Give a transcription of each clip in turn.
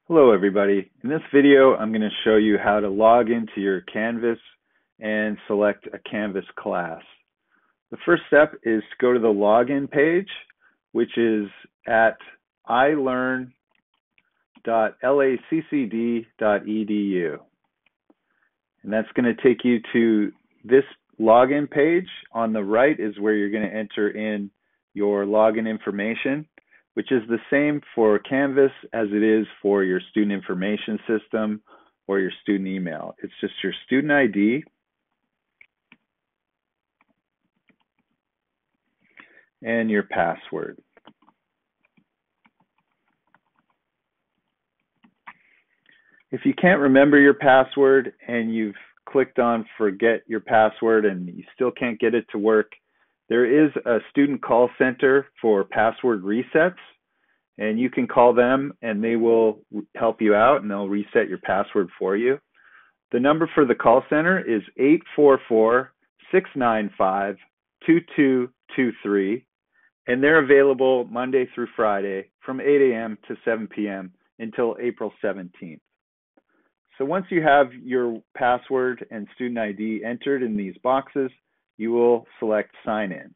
Hello everybody. In this video I'm going to show you how to log into your Canvas and select a Canvas class. The first step is to go to the login page, which is at ilearn.laccd.edu. And that's going to take you to this login page. On the right is where you're going to enter in your login information, which is the same for Canvas as it is for your student information system or your student email. It's just your student ID and your password. If you can't remember your password and you've clicked on forget your password and you still can't get it to work, there is a student call center for password resets, and you can call them and they will help you out and they'll reset your password for you. The number for the call center is 844-695-2223, and they're available Monday through Friday from 8 a.m. to 7 p.m. until April 17th. So once you have your password and student ID entered in these boxes, you will select sign in.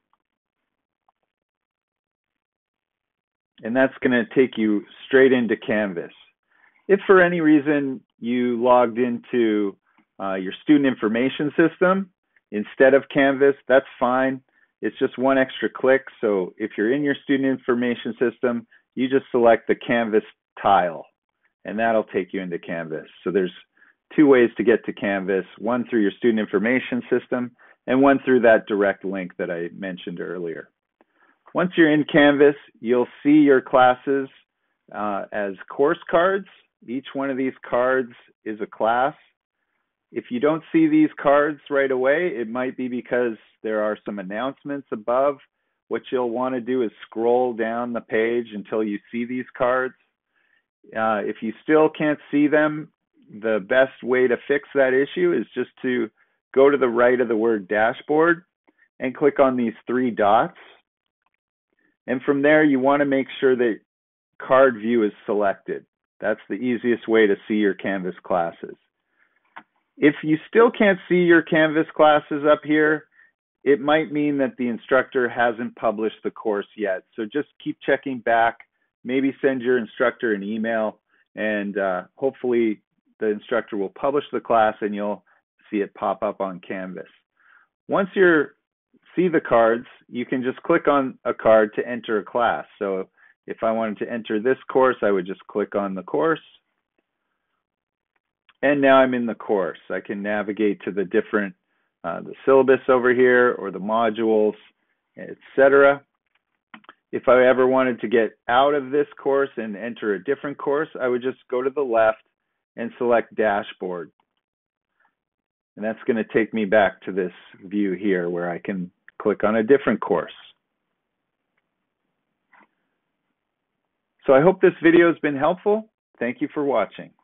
And that's going to take you straight into Canvas. If for any reason you logged into your student information system instead of Canvas, that's fine. It's just one extra click. So if you're in your student information system, you just select the Canvas tile, and that'll take you into Canvas. So there's two ways to get to Canvas, one through your student information system and one through that direct link that I mentioned earlier. Once you're in Canvas, you'll see your classes as course cards. Each one of these cards is a class. If you don't see these cards right away, it might be because there are some announcements above. What you'll want to do is scroll down the page until you see these cards. If you still can't see them, the best way to fix that issue is just to go to the right of the word dashboard and click on these three dots. And from there, you want to make sure that card view is selected. That's the easiest way to see your Canvas classes. If you still can't see your Canvas classes up here, it might mean that the instructor hasn't published the course yet. So just keep checking back, maybe send your instructor an email, and hopefully the instructor will publish the class and you'll see it pop up on Canvas. Once you see the cards, you can just click on a card to enter a class. So if I wanted to enter this course, I would just click on the course. And now I'm in the course. I can navigate to the different, the syllabus over here or the modules, etc. If I ever wanted to get out of this course and enter a different course, I would just go to the left and select dashboard. And that's going to take me back to this view here where I can click on a different course. So I hope this video has been helpful. Thank you for watching.